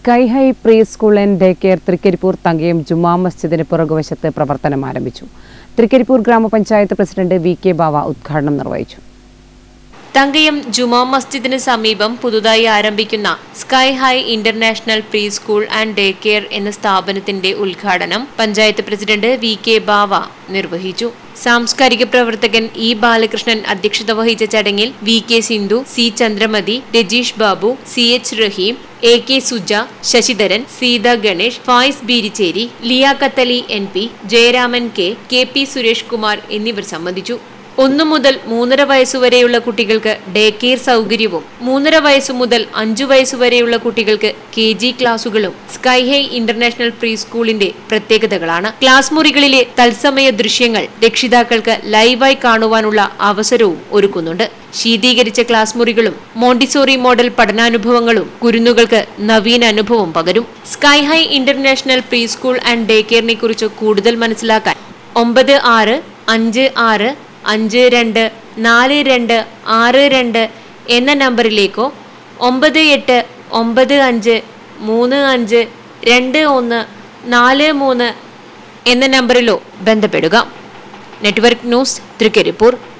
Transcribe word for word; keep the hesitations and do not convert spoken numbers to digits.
Sky high preschool and day care Thrikkaripur Thankayam Juma മസ്ജിദിന് പുറകുവശത്ത് പ്രവർത്തനം ആരംഭിച്ചു. തൃക്കരിപ്പൂർ ഗ്രാമപഞ്ചായത്ത് പ്രസിഡന്റ് വി കെ ബാവ ഉദ്ഘാടനം നിർവഹിച്ചു. തങ്കയം ജുമാ മസ്ജിദിന് സമീപം പുതുതായി ആരംഭിക്കുന്ന sky high international preschool and day care എന്ന സ്ഥാപനത്തിന്റെ ഉദ്ഘാടനം panchayat president V K Bava നിർവഹിച്ചു. സാംസ്കാരിക പ്രവർത്തകൻ ഇ ബാലകൃഷ്ണൻ അധ്യക്ഷത വഹിച്ച ചടങ്ങിൽ V K Sindhu, C Chandramathi, Rajeesh Babu, C H Raheem, A K Suja, Sasidharan, Seetha Ganesh, Fayis Beericheri, Liyaqat N P, Jayaraman K, K P Suresh Kumar എന്നിവർ സംബന്ധിച്ചു. ഒന്നു മുതൽ മൂന്നര വയസ്സുവരെയുള്ള കുട്ടികൾക്ക് ഡേ കെയർ സൗകര്യവും മൂന്നര വയസ്സു മുതൽ അഞ്ചു വയസ്സുവരെയുള്ള കുട്ടികൾക്ക് കെ ജി ക്ലാസുകളും സ്കൈ ഹൈ ഇന്റർനാഷണൽ പ്രീ സ്കൂളിന്റെ പ്രത്യേകതകളാണ്. ക്ലാസ് മുറികളിലെ തത്സമയ ദൃശ്യങ്ങൾ രക്ഷിതാക്കൾക്ക് ലൈവായി കാണുവാനുള്ള അവസരവും ഒരുക്കുന്നുണ്ട്. ശീതീകരിച്ച ക്ലാസ് മുറികളും മോണ്ടിസോറി മോഡൽ പഠനാനുഭവങ്ങളും കുരുന്നുകൾക്ക് നവീന അനുഭവം പകരും. Sky high international preschool and day കെയറിനെ കുറിച്ച് കൂടുതൽ മനസ്സിലാക്കാൻ ഒമ്പത് ആറ് അഞ്ച് ആറ് അഞ്ച് രണ്ട് നാല് രണ്ട് ആറ് രണ്ട് എന്ന നമ്പറിലേക്കോ ഒമ്പത് എട്ട് ഒമ്പത് അഞ്ച് മൂന്ന് അഞ്ച് രണ്ട് ഒന്ന് നാല് മൂന്ന് എന്ന നമ്പറിലോ ബന്ധപ്പെടുക. Network news Trikaripur.